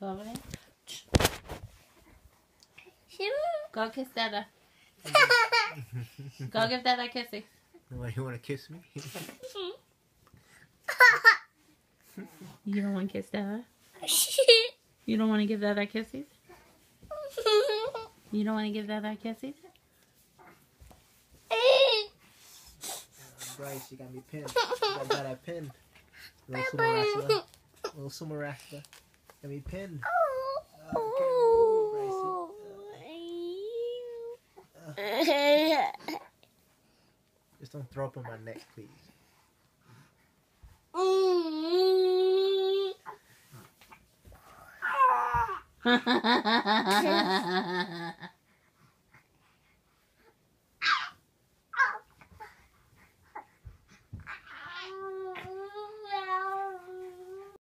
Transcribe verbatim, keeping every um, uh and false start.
Go over there. Go kiss Dada. Go give Dada a kissy. Why, you want to kiss me? You don't want to kiss Dada? You don't want to give Dada kisses? You don't want to give Dada kisses? Bryce, you got me pinned. You got that pinned. Little sumo wrestler. Little sumo wrestler. Got me pinned. Oh, okay. Uh, just don't throw up on my neck, please. Ha ha ha ha ha ha ha.